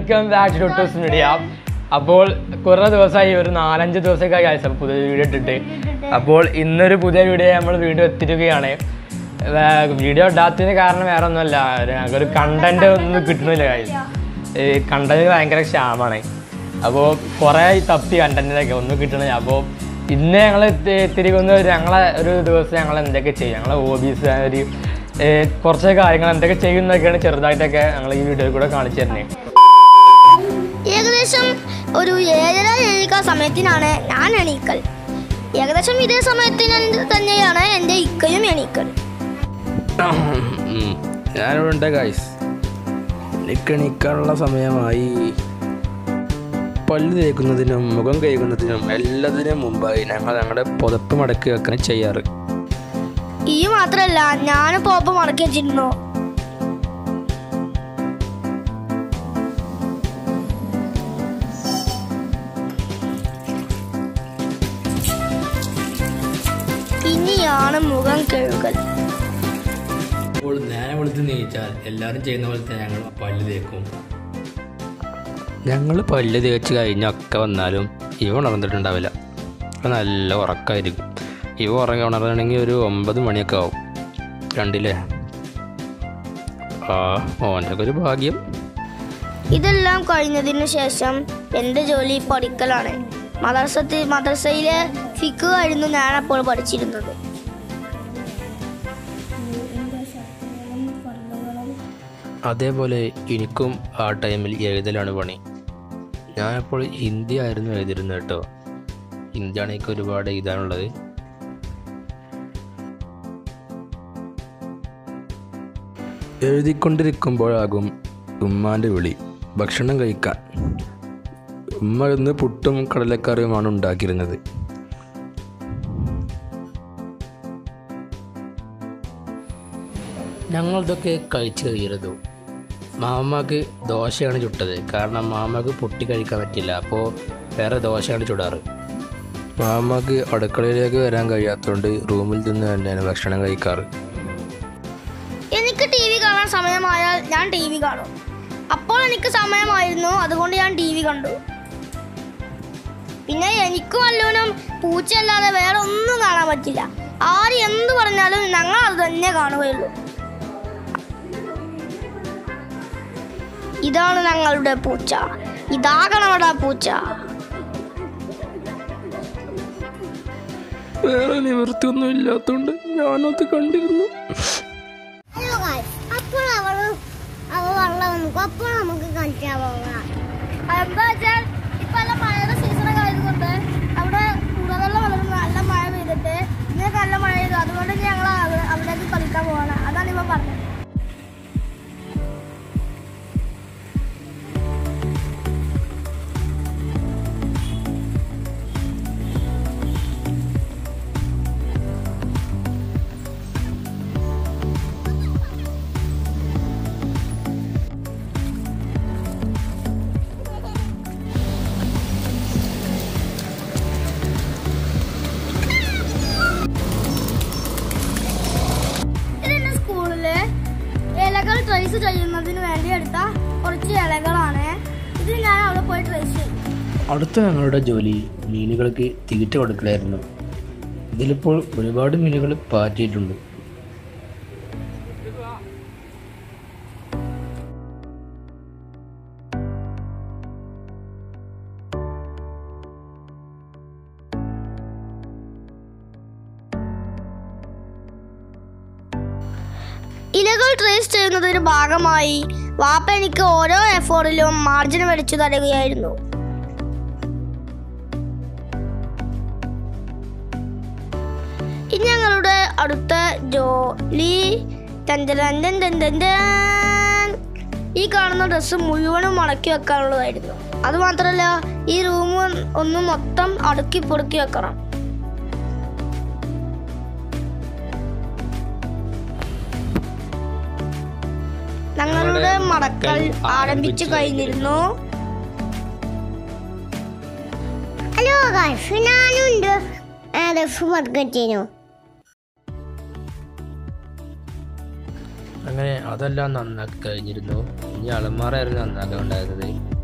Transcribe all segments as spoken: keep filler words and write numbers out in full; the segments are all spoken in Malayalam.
Welcome back to Tuttus media. അപ്പോൾ കുറേ ദിവസമായി ഒരു നാലഞ്ച് ദിവസമൊക്കെ ആയി പുതിയ വീഡിയോ ഇട്ടിട്ട്. അപ്പോൾ ഇന്നൊരു പുതിയ വീഡിയോ നമ്മൾ വീഡിയോ എത്തിരിക്കുകയാണ്. വീഡിയോ ഇടാത്തതിന് കാരണം വേറെ ഒന്നുമല്ല, ഞങ്ങൾക്കൊരു കണ്ടന്റ് ഒന്നും കിട്ടുന്നില്ല. കാര്യം ഈ കണ്ടന്റ് ഭയങ്കര ക്ഷാമമാണ്. അപ്പോൾ കുറേ തപ്പി കണ്ടന്റിലൊക്കെ ഒന്നും കിട്ടണില്ല. അപ്പോൾ ഇന്ന് ഞങ്ങൾ തിരികുന്ന ഞങ്ങളെ ഒരു ദിവസം ഞങ്ങൾ എന്തൊക്കെ ചെയ്യും, ഞങ്ങളെ ഹോബീസ്, ഒരു കുറച്ച് കാര്യങ്ങൾ എന്തൊക്കെ ചെയ്യുന്നതൊക്കെയാണ് ചെറുതായിട്ടൊക്കെ ഞങ്ങൾ ഈ വീഡിയോയിൽ കൂടെ കാണിച്ചു തരുന്നത്. ഏകദേശം ഒരു ഏഴര എണീക്കാൻ സമയത്തിനാണ് ഞാൻ എണീക്കൽ. ഏകദേശം ഇതേ സമയത്തിന് തന്നെയാണ് എൻ്റെ ഇക്കയും എണീക്കൽ. ഞാനിവിടെ ഉണ്ട് ഗൈസ്. എനിക്ക് എണീക്കാനുള്ള സമയമായി. പല്ല് തേക്കുന്നതിനും മുഖം കഴുകുന്നതിനും എല്ലാത്തിനും മുമ്പായി ഞങ്ങൾ ഞങ്ങളുടെ പുതപ്പ് മടക്കി വെക്കാൻ ചെയ്യാറ്. ഈ മാത്രമല്ല, ഞാൻ പുതപ്പ് മടക്കി വെച്ചിരുന്നു. ഇനിയാണ് മുഖം കഴുകൽ. അപ്പോൾ നേരെ വെളുത്ത് നീച്ചാൽ എല്ലാവരും ചെയ്യുന്ന പോലെ തന്നെ ഞങ്ങൾ പല്ല് തേക്കും. ഞങ്ങൾ പല്ല് തേച്ച് കഴിഞ്ഞൊക്കെ വന്നാലും ഇവ ഉണർന്നിട്ടുണ്ടാവില്ല. അപ്പം നല്ല ഉറക്കമായിരിക്കും. ഇവ ഉറങ്ങി ഉണർന്നിട്ടുണ്ടെങ്കിൽ ഒരു ഒമ്പത് മണിയൊക്കെ ആവും. കണ്ടില്ലേ? ആ ഓൻ്റെ ഒക്കെ ഒരു ഭാഗ്യം. ഇതെല്ലാം കഴിഞ്ഞതിന് ശേഷം എൻ്റെ ജോലി പഠിക്കലാണ്. മദ്രസത്തിൽ മദ്രസയിലെ ഫിഖ് ആയിരുന്നു ഞാൻ അപ്പോൾ പഠിച്ചിരുന്നത്. അതേപോലെ എനിക്കും ആ ടൈമിൽ എഴുതലാണ് പണി. ഞാനപ്പോൾ ഹിന്ദി ആയിരുന്നു എഴുതിയിരുന്നത് കേട്ടോ. ഹിന്ദിയാണ് എനിക്ക് ഒരുപാട് എഴുതാനുള്ളത്. എഴുതിക്കൊണ്ടിരിക്കുമ്പോഴാകും ഉമ്മാൻ്റെ വിളി, ഭക്ഷണം കഴിക്കാൻ. ഉമ്മ ഇന്ന് പുട്ടും കടലക്കറിയുമാണ് ഉണ്ടാക്കിയിരുന്നത്. ഞങ്ങളിതൊക്കെ കഴിച്ചു കഴിയരുത്. മാമക്ക് ദോശയാണ് ചുട്ടത്. കാരണം മാമക്ക് പൊട്ടി കഴിക്കാൻ പറ്റില്ല, അപ്പോൾ വേറെ ദോശയാണ് ചുടാറ്. മാമക്ക് അടുക്കളയിലേക്ക് വരാൻ കഴിയാത്തതുകൊണ്ട് റൂമിൽ നിന്ന് തന്നെയാണ് ഭക്ഷണം കഴിക്കാറ്. എനിക്ക് ടി വി കാണാൻ സമയമായാൽ ഞാൻ ടി വി കാണും. അപ്പോൾ എനിക്ക് സമയമായിരുന്നു, അതുകൊണ്ട് ഞാൻ ടി വി കണ്ടു. പിന്നെ എനിക്കും അല്ലോനും പൂച്ചയല്ലാതെ വേറെ ഒന്നും കാണാൻ പറ്റില്ല. ആര് എന്ത് പറഞ്ഞാലും ഞങ്ങൾ അത് തന്നെ കാണുകയുള്ളൂ. ഇതാണ് ഞങ്ങളുടെ പൂച്ച. ഇതാകണമടാ പൂച്ച. വേറെ നിവൃത്തിയൊന്നും ഇല്ലാത്തതുകൊണ്ട് ഞാനത് കണ്ടിരുന്നു. അപ്പോൾ അവൾ അവ വെള്ളം അപ്പോൾ നമുക്ക് കളിക്കാൻ പോകാം. എന്താ വെച്ചാൽ ഇപ്പൊ നല്ല മഴയുടെ സീസണൊക്കെ ആയതുകൊണ്ട് അവിടെ കൂടുതലുള്ള വെള്ളം നല്ല മഴ പെയ്തിട്ട് ഇന്നൊക്കെ നല്ല മഴ പെയ്തു. അതുകൊണ്ട് ഞങ്ങൾ അവിടേക്ക് കളിക്കാൻ പോവാണ്. അതാണ് ഇവ പറഞ്ഞത്. ഇലകൾ ട്രേസ് ചെയ്യുന്നതിന് വേണ്ടി എടുത്ത കുറച്ച് ഇലകളാണ്. ഇത് ഞാൻ അവിടെ പോയി ട്രേസ് ചെയ്യും. അടുത്ത ഞങ്ങളുടെ ജോലി മീനുകൾക്ക് തീറ്റ കൊടുക്കലായിരുന്നു. ഇതിലിപ്പോൾ ഒരുപാട് മീനുകൾ പാറ്റിയിട്ടുണ്ട്. ഇലകൾ ട്രേസ് ചെയ്യുന്നതിന് ഭാഗമായി വാപ്പ എനിക്ക് ഓരോ എഫോർട്ടിലും മാർജിൻ മേടിച്ചു തരികയായിരുന്നു. ഇനി ഞങ്ങളുടെ അടുത്ത ജോലി ഈ കാണുന്ന ഡ്രസ്സ് മുഴുവനും മടക്കി വെക്കാനുള്ളതായിരുന്നു. അതുമാത്രമല്ല, ഈ റൂം ഒന്ന് മൊത്തം അടുക്കി പൊടുക്കി വെക്കണം. ഞങ്ങളുടെ മടക്കൽ ആരംഭിച്ചു കഴിഞ്ഞിരുന്നു. ഹലോ ഗൈസ്, ഞാനുണ്ട് അങ്ങനെ അതെല്ലാം നന്നാക്കി കഴിഞ്ഞിരുന്നു. ഇനി അലമാറായിരുന്നു നന്നാക്കാൻ ഉണ്ടായിരുന്നത്.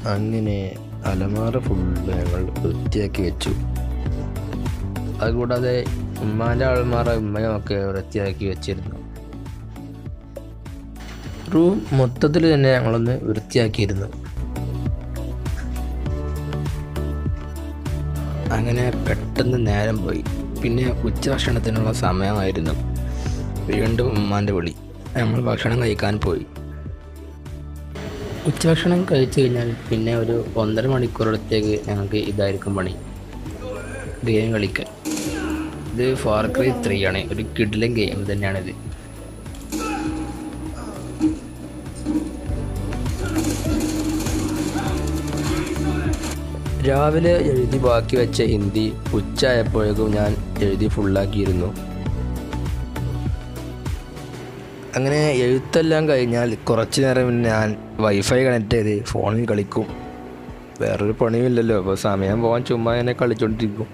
അങ്ങനെ അലമാര ഫുള്ള് ഞങ്ങൾ വൃത്തിയാക്കി വെച്ചു. അതുകൂടാതെ ഉമ്മാൻ്റെ അലമാര ഉമ്മയൊക്കെ വൃത്തിയാക്കി വെച്ചിരുന്നു. റൂം മൊത്തത്തിൽ തന്നെ ഞങ്ങളൊന്ന് വൃത്തിയാക്കിയിരുന്നു. അങ്ങനെ പെട്ടെന്ന് നേരം പോയി. പിന്നെ ഉച്ചഭക്ഷണത്തിനുള്ള സമയമായിരുന്നു. വീണ്ടും ഉമ്മാൻ്റെ വിളി. നമ്മൾ ഭക്ഷണം കഴിക്കാൻ പോയി. ഉച്ചഭക്ഷണം കഴിച്ചു കഴിഞ്ഞാൽ പിന്നെ ഒരു ഒന്നര മണിക്കൂറടുത്തേക്ക് ഞങ്ങൾക്ക് ഇതായിരിക്കും പണി, ഗെയിം കളിക്കാൻ. ഇത് ഫാർ ക്രൈ ത്രീ ആണ്, ഒരു കിഡിലൻ ഗെയിം തന്നെയാണിത്. രാവിലെ എഴുതി ബാക്കി വെച്ച ഹിന്ദി ഉച്ചയായപ്പോഴേക്കും ഞാൻ എഴുതി ഫുള്ളാക്കിയിരുന്നു. അങ്ങനെ എഴുത്തെല്ലാം കഴിഞ്ഞാൽ കുറച്ച് നേരം ഞാൻ വൈഫൈ കണക്ട് ചെയ്ത് ഫോണിൽ കളിക്കും. വേറൊരു പണിയുമില്ലല്ലോ, അപ്പോൾ സമയം പോകാൻ ചുമ്മാ എന്നെ കളിച്ചോണ്ടിരിക്കും.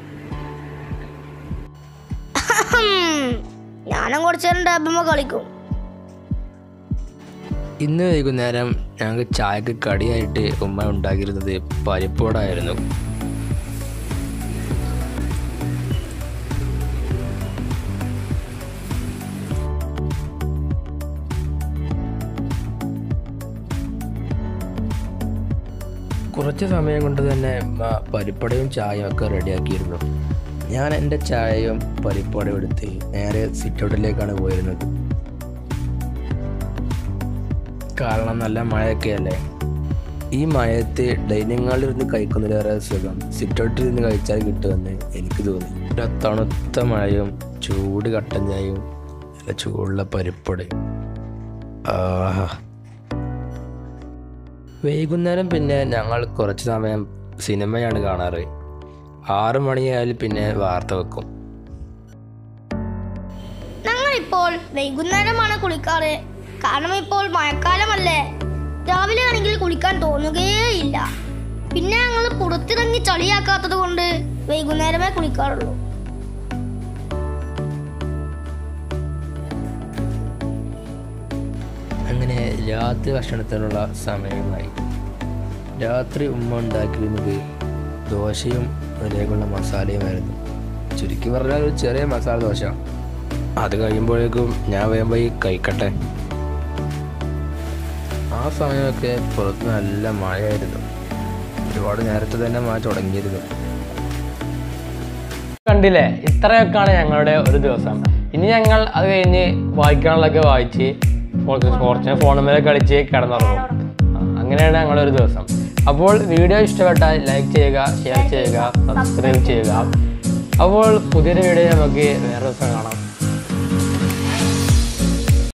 ഞാനും കുറച്ച് നേരം ടാബുമ്പോൾ കളിക്കും. ഇന്ന് വൈകുന്നേരം ഞങ്ങൾക്ക് ചായക്ക് കടിയായിട്ട് ഉമ്മ ഉണ്ടാക്കിയിരുന്നത് പരിപ്പോടായിരുന്നു. കുറച്ച് സമയം കൊണ്ട് തന്നെ ഉമ്മ പരിപ്പടയും ചായയും ഒക്കെ റെഡിയാക്കിയിരുന്നു. ഞാൻ എൻ്റെ ചായയും പരിപ്പടയും എടുത്ത് നേരെ സിറ്റൗട്ടിലേക്കാണ് പോയിരുന്നത്. കാരണം നല്ല മഴയൊക്കെ അല്ലേ. ഈ മഴയത്ത് ഡൈനിങ് ഹാളിൽ ഇരുന്ന് കഴിക്കുന്നതിലേറെ സുഖം സിറ്റൗട്ടിൽ നിന്ന് കഴിച്ചാൽ കിട്ടുമെന്ന് എനിക്ക് തോന്നി. ഒരു തണുത്ത മഴയും ചൂട് കട്ടൻ ചായയും നല്ല ചൂടുള്ള പരിപ്പടയും. ആഹാ. വൈകുന്നേരം പിന്നെ ഞങ്ങൾ കുറച്ച് സമയം സിനിമയാണ് കാണാറ്. ആറ് മണിയായാൽ പിന്നെ വാർത്ത വെക്കും. ഞങ്ങളിപ്പോൾ വൈകുന്നേരമാണ് കുളിക്കാറ്. കാരണം ഇപ്പോൾ മഴക്കാലമല്ലേ. രാവിലെ ആണെങ്കിൽ കുളിക്കാൻ തോന്നുകയേയില്ല. പിന്നെ ഞങ്ങൾ പുറത്തിറങ്ങി ചളിയാക്കാത്തത് കൊണ്ട് വൈകുന്നേരമേ കുളിക്കാറുള്ളൂ. അങ്ങനെ രാത്രി ഭക്ഷണത്തിനുള്ള സമയമായി. രാത്രി ഉമ്മ ഉണ്ടാക്കിയിരുന്നത് ദോശയും അതിലേക്കുള്ള മസാലയുമായിരുന്നു. ചുരുക്കി പറഞ്ഞാൽ ഒരു ചെറിയ മസാല ദോശ. അത് കഴിയുമ്പോഴേക്കും ഞാൻ വേഗം പോയി കഴിക്കട്ടെ. ആ സമയമൊക്കെ പുറത്ത് നല്ല മഴയായിരുന്നു. ഒരുപാട് നേരത്തെ തന്നെ മഴ തുടങ്ങിയിരുന്നു. കണ്ടില്ലേ, ഇത്രയൊക്കെയാണ് ഞങ്ങളുടെ ഒരു ദിവസം. ഇനി ഞങ്ങൾ അത് കഴിഞ്ഞ് വായിക്കാനുള്ളതൊക്കെ വായിച്ച് കുറച്ച് ഫോണുമേലെ കളിച്ച് കിടന്നുറങ്ങും. അങ്ങനെയാണ് ഞങ്ങളുടെ ഒരു ദിവസം. അപ്പോൾ വീഡിയോ ഇഷ്ടപ്പെട്ടാൽ ലൈക്ക് ചെയ്യുക, ഷെയർ ചെയ്യുക, സബ്സ്ക്രൈബ് ചെയ്യുക. അപ്പോൾ പുതിയൊരു വീഡിയോ നമുക്ക് വേറെ ദിവസം കാണാം.